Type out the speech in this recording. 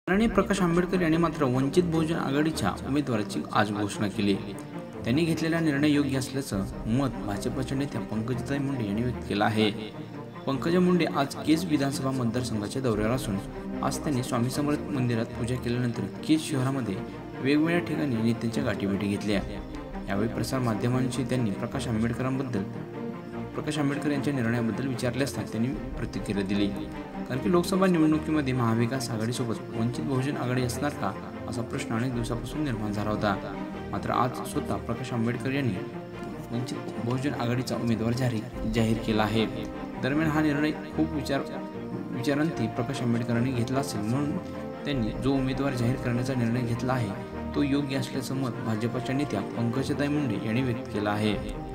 आदरणीय प्रकाश आंबेडकर यांनी मात्र वंचित बहुजन आघाडीच्या उमेदवाराची आज घोषणा केली. त्यांनी घेतलेला निर्णय योग्य असल्याचं मत भाजपच्या नेत्या पंकजाताई मुंडे यांनी व्यक्त केलं आहे. पंकजा मुंडे आज केज विधानसभा मतदारसंघाच्या दौऱ्यावर असून आज त्यांनी स्वामी समर्थ मंदिरात पूजा केल्यानंतर केज शहरामध्ये वेगवेगळ्या ठिकाणी नेत्यांच्या गाठीभेटी घेतल्या. यावेळी प्रसार माध्यमांशी त्यांनी प्रकाश आंबेडकर यांच्या निर्णयाबद्दल विचारले असता त्यांनी प्रतिक्रिया दिली. कारण की लोकसभा निवडणुकीमध्ये महाविकास आघाडीसोबत वंचित बहुजन आघाडी असणार का असा प्रश्न अनेक दिवसापासून निर्माण झाला होता. मात्र आज स्वतः प्रकाश आंबेडकर यांनी वंचित बहुजन आघाडीचा उमेदवार जाहीर केला आहे. दरम्यान हा निर्णय खूप विचारांती प्रकाश आंबेडकरांनी घेतला असेल, म्हणून त्यांनी जो उमेदवार जाहीर करण्याचा निर्णय घेतला आहे तो योग्य असल्याचं मत भाजपच्या नेत्या पंकजाताई मुंडे यांनी व्यक्त केलं आहे.